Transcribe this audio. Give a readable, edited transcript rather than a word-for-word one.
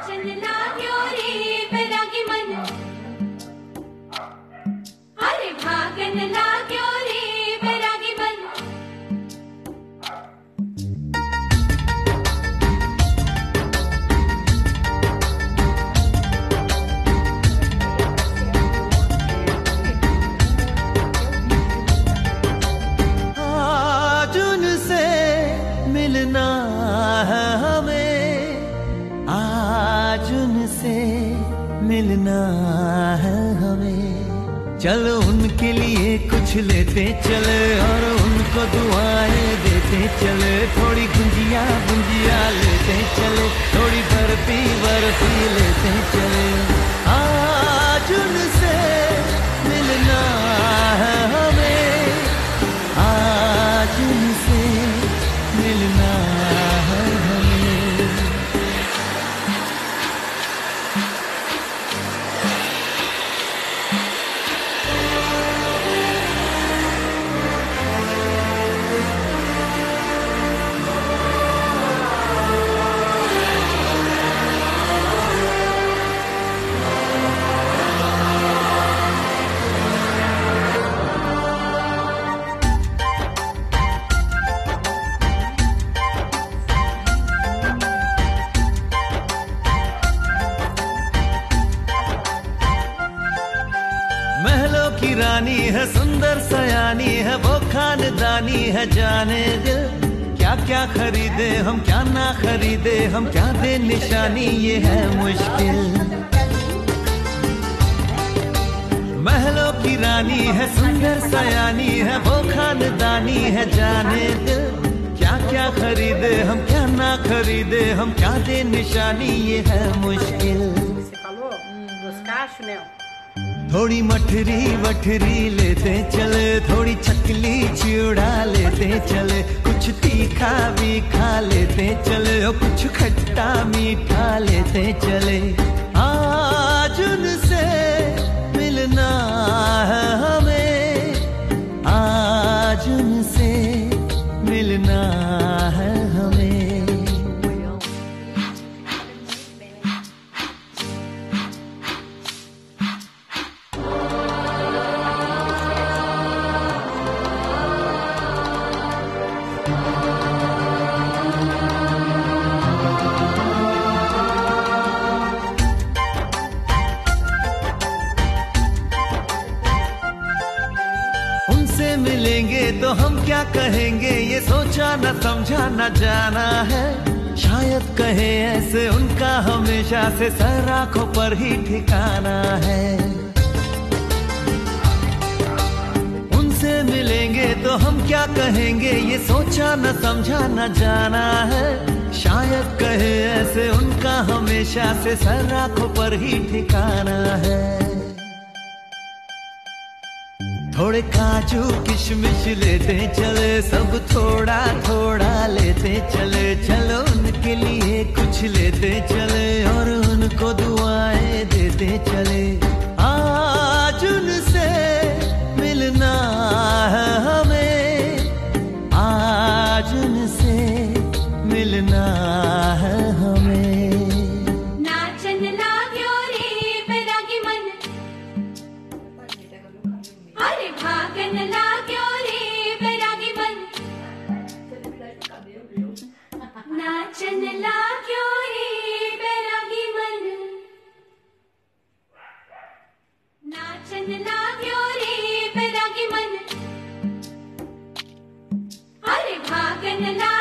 नाचन लाग्यो रे बैरागी मन, अरे भागन लाग्यो रे बैरागी मन। आज उनसे मिलना है हमें, आज उनसे मिलना है हमें। चलो उनके लिए कुछ लेते चले और उनको दुआएं देते चले। थोड़ी गुंजिया गुंजिया लेते चले, थोड़ी बर्फी बर्फी लेते चले। आज उनसे मिलना है हमें, आज उनसे मिलना है हमें। महलों की रानी है, सुंदर सयानी है, वो खानदानी है। जाने दिल क्या क्या खरीदे हम, क्या ना खरीदे हम, क्या दे निशानी, ये है मुश्किल। महलों की रानी है, सुंदर सयानी है, वो खानदानी है। जाने दिल क्या क्या खरीदे हम, क्या ना खरीदे हम, क्या दे निशानी, ये है मुश्किल। थोड़ी मठरी वठरी लेते चले, थोड़ी चकली चिड़ा लेते चले। कुछ तीखा भी खा लेते चले और कुछ खट्टा मीठा लेते चले। आज उनसे मिलना है हमें, आज उनसे मिलना है हमें। उनसे मिलेंगे तो हम क्या कहेंगे, ये सोचा न समझा न जाना है। शायद कहे ऐसे उनका हमेशा से सर आंखों पर ही ठिकाना है। उनसे मिलेंगे तो हम क्या कहेंगे, ये सोचा न समझा न जाना है। शायद कहे ऐसे उनका हमेशा से सर आंखों पर ही ठिकाना है। थोड़े काजू किशमिश लेते चले, सब थोड़ा थोड़ा लेते चले। चलो उनके लिए कुछ लेते चले और उनको दुआएं देते चले। आज उनसे मिलना है हमें, आज उनसे मिलना है हमें। नाचन लाग्यो रे बैरागी मन, अरे भागन लाग्यो रे बैरागी मन। नाचन लाग्यो रे बैरागी मन, नाचन लाग्यो रे बैरागी मन, अरे भागन लाग्यो